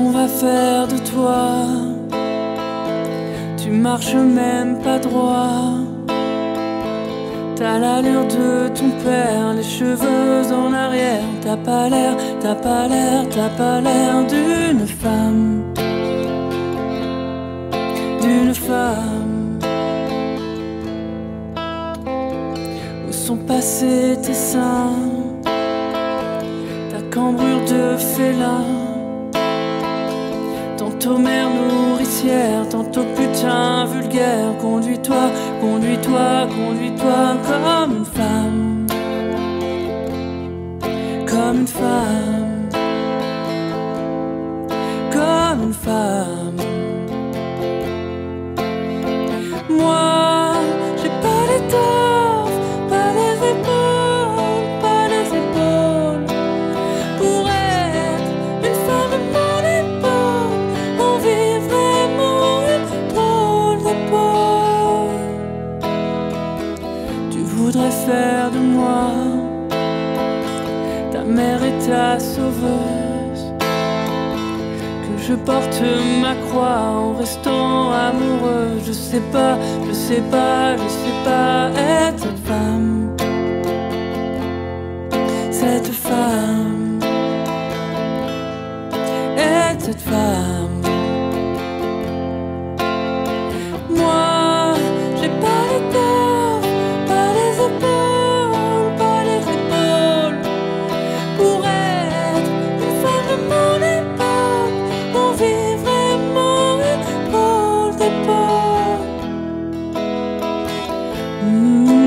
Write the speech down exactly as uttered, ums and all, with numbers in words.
qu'on va faire de toi? Tu marches même pas droit. T'as l'allure de ton père, les cheveux en arrière. T'as pas l'air, t'as pas l'air, t'as pas l'air d'une femme. D'une femme. Où sont passés tes seins? Ta cambrure de félin. Tantôt mère nourricière, tantôt putain vulgaire. Conduis-toi, conduis-toi, conduis-toi comme une femme. Comme une femme. Comme une femme. Moi, j'ai pas l'étoffe, pas les épaules, pas les épaules pour être une femme de mon époque. On vit vraiment une drôle d'époque. Tu voudrais faire de moi ta mère et ta sauveuse, que je porte ma croix en restant amoureux. Je sais pas, je sais pas, je sais pas être cette femme. Cette femme. Être cette femme. Moi, j'ai pas l'étoffe, pas les épaules, pas les épaules pour être une femme de mon époque. On vit vraiment une drôle d'époque. Mmh.